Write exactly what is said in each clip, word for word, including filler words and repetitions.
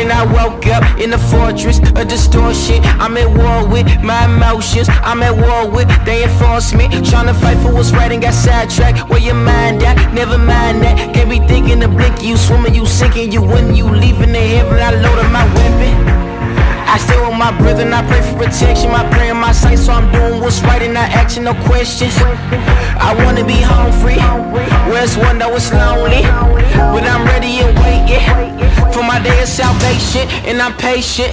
morning I woke up in the fortress of distortion. I'm at war with my emotions, I'm at war with they enforce me. Tryna fight for what's right and got sidetracked. Where your mind at? Never mind that. Can't be thinking to blink, you swimming, you sinking. You when you leaving the heaven, I loaded my weapon. I stay with my brother and I pray for protection. My prayer in my sight, so I'm doing what's right and not asking no questions. I wanna be home free, where it's one though it's lonely, but I'm ready and waiting for my day of salvation, and I'm patient.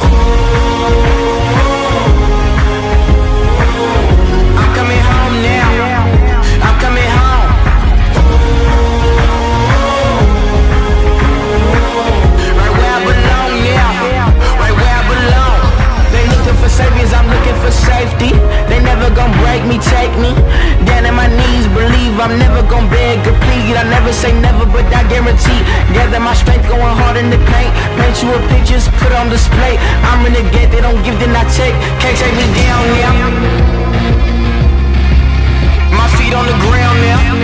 I'm coming home now, I'm coming home. Right where I belong now, right where I belong. They looking for saviors, I'm looking for safety. They never gon' break me, take me down on my knees, believe I'm never gon' beg or plead. I never say never, but I guarantee. Gather my strength, going hard in the paint. Paint you a pictures, put on display. I'm in the gate, they don't give, then I take. Can't take me down now. My feet on the ground now.